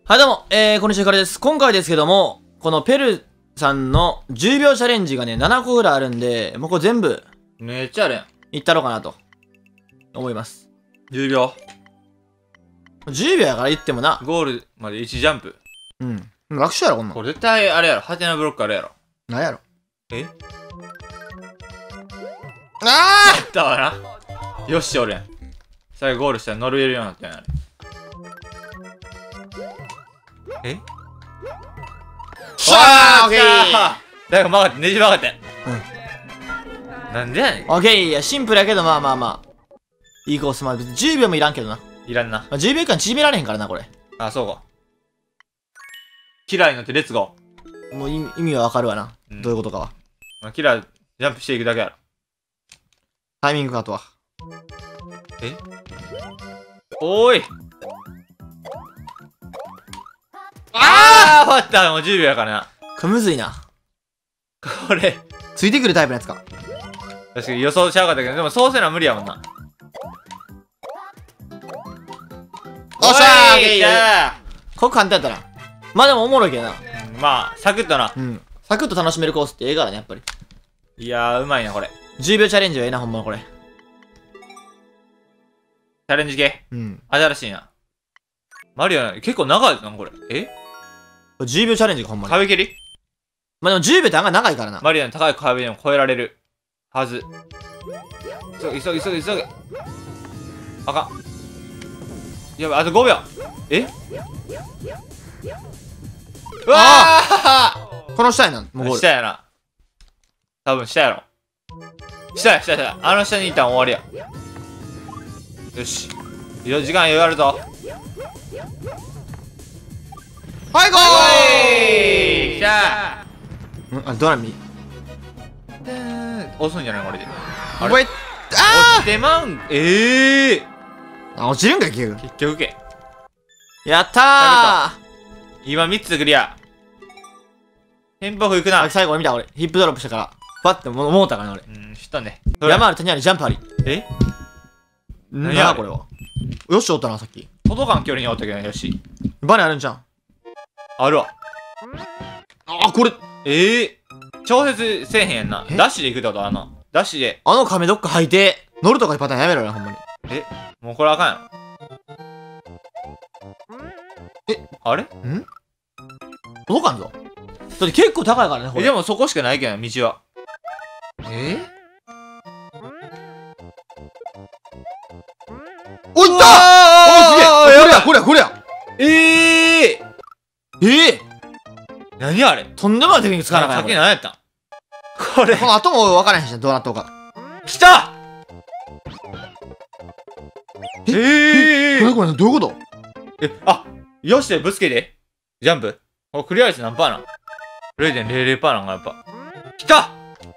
はいどうも、こんにちは、からです。今回ですけども、このペルさんの10秒チャレンジがね、7個ぐらいあるんで、もうこれ全部、 めっちゃあるやん。 いったろうかなと、思います。 10秒。 10秒やから言ってもな。 ゴールまで1ジャンプ。 うん。楽勝やろ、こんなん。 これ絶対あれやろ。ハテナブロックあるやろ。 なんやろ。 えああったわな。よし、おるやん。最後ゴールしたら乗れるようになったやん、あれ。えーしゃーオッケーだから曲がって、ねじ曲がって。なんでやねん。 オッケーいや、シンプルやけど、まあまあまあ。いいコースまで。10秒もいらんけどな。 いらんな。 まあ、10秒間縮められへんからな、これ。 あ、そうか。キラーに乗ってレッツゴもう意味はわかるわな。 うん、 どういうことかは。 まあ、キラージャンプしていくだけやろ。 タイミングかとは。 えおーい。あー終わった。もう10秒やからな。 これむずいな。 これ。 ついてくるタイプのやつか。 確かに予想しなかったけど、でもそうせな無理やもんな。 おっしゃーオッケーいやここ簡単やったな。まあでもおもろいけどな。 まあ、サクッとな。 うん。サクッと楽しめるコースってええからね、やっぱり。 いやー、うまいな、これ。チ 10秒チャレンジはええな、ほんまこれ。 ャレンジ系うん。 新しいな。マリオな、結構長いな、これ。えこれ10秒チャレンジがほんまに。 壁蹴りまあでも10秒って案外長いからな。 マリオの高い壁でも越えられるはず。急げ。あかん。やばい、あと5秒。えうわーこの下やな、もうゴール。 下やな。多分下やろ。下や。あの下にいたら終わりや。よし。時間余裕あるぞ。 はい、ゴーきたあ、ドラミ押すんじゃないこれで。 あれ落ちてまうん。 あ、落ちるんか、結局。 結局け。 やった今3つクリア。テンポ吹くな。 最後俺見た、俺。ヒップドロップしたから。パッて思ったからね、 うん、知ったね。 俺。山ある谷あり、ジャンプあり。 えなんやこれは。よし、おったな、さっき。 届かん距離におったけどよし。 バネあるんじゃん。 あるわ。 あ、これ。 調節せえへんやんな。ダッシュで行くってことダッシュで。 あの亀どっか履いて、乗るとかいうパターンやめろよ、ほんまに。 もうこれあかんやろ。あれ届かんぞ。だって結構高いからね、これ。 でもそこしかないけど、道は。 おいったーお、すげえこれやこれや何あれとんでもないテクニック使わなあかん先や何やったんこれ。 この後も分からへんし、どうなっとうか。 来たこれどういうことあ、よしでぶつけて。ジャンプ。これクリア率何パーなん ?0.00% なんかやっぱ。来た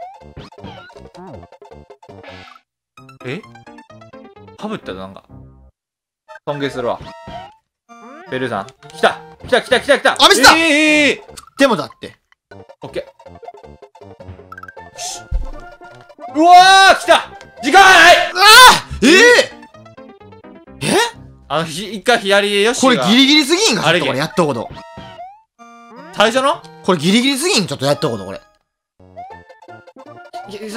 かぶったぞなんか。尊敬するわ。ベルさん。来たあ、ミスったでもだって。 オッケー。うわー来た時間ない一回左でよしこれギリギリすぎんか、 あれちょっとこれやっとうこと。 最初のこれギリギリすぎんちょっとやっとうこと、これ。 急げ。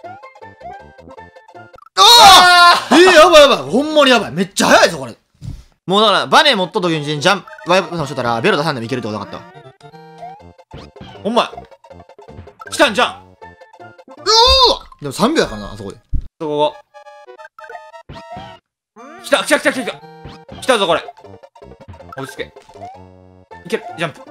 やばい。ほんまにやばい。めっちゃ速いぞ、これ。もうだから、バネ持っとった時にジャンプ、ワイプのしてたら、ベロ出さんでもいけるってこと分かったわ。 ほんまや。来たんじゃんでも3秒やからな、あそこで。 そこ。来た来たぞ、これ。落ち着け。いける、ジャンプ。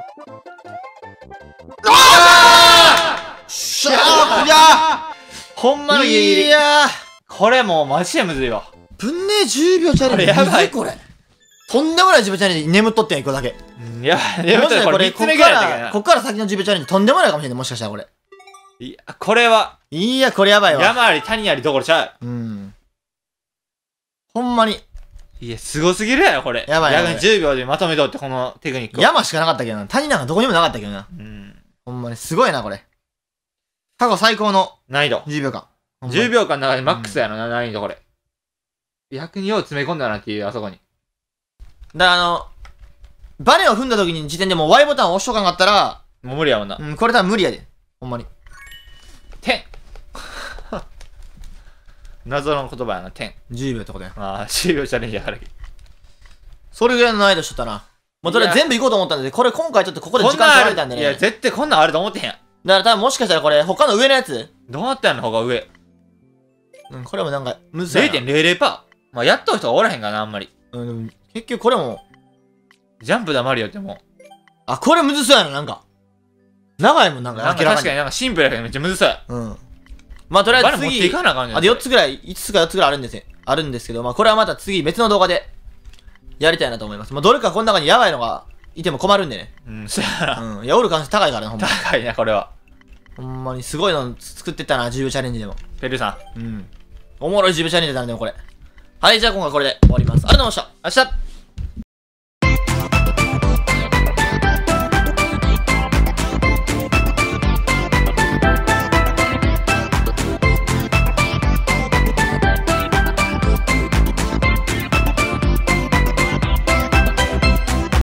しゃーいやほんまのギリギリ。 いやこれもうマジでむずいわ。 文明10秒チャレンジ。 これやばいこれ。とんでもない10秒チャレンジ眠っとってんや、1個だけ。 いや、 もしこれ、 3つ目ぐらいだったけどな。 こっから先の10秒チャレンジとんでもないかもしれない、もしかしたらこれ。 いや、これは、 いや、これやばいわ。 山あり谷ありどころちゃう。 ほんまに。 いや、すごすぎるやろ、これ。 やばい。 逆に10秒でまとめとって、このテクニック。 山しかなかったけどな。谷なんかどこにもなかったけどな。ほんまに、すごいな、これ。過去最高の難易度。 10秒間。 10秒間の中でマックスやろな、難易度これ。逆によう詰め込んだなっていう、あそこに。 だからバネを踏んだ時に時点でもう Y ボタンを押しとかんかったら、 もう無理やもんな。 これ多分無理やで。ほんまに。 点謎の言葉やな、点。 10秒ってことや。 ああ、10秒チャレンジやから。 それぐらいの難易度しとったな。もうとりあえず全部行こうと思ったんで、これ今回ちょっとここで時間取られたんでね。 いや、絶対こんなんあると思ってへん。 だから多分もしかしたらこれ他の上のやつどうなったんの方が上。 これもなんか、むずいな。 0.00%。まあ、やっとる人がおらへんかな、あんまり。 でも結局これも、 ジャンプだマリオってもあ、これむずそうやな、なんか。長いもん、なんう。 か。 なんか確かになんかシンプルやけどめっちゃむずそうや。 まあとりあえず持ってい次、 かなあかんねん。 あと4つぐらい、5つか4つぐらいあるんですよ。あるんですけど、まあこれはまた次別の動画でやりたいなと思います。まあどれかこの中にやばいのがいても困るんでね。 そうやな。 いや、おる可能性高いからね、ほんま。 高いな、これは。 ほんまにすごいの作ってったな、10秒チャレンジでも。 ペルーさん。 おもろい10秒チャレンジだな、でもこれ。はい、じゃあ今回これで終わります。ありがとうございました。 明日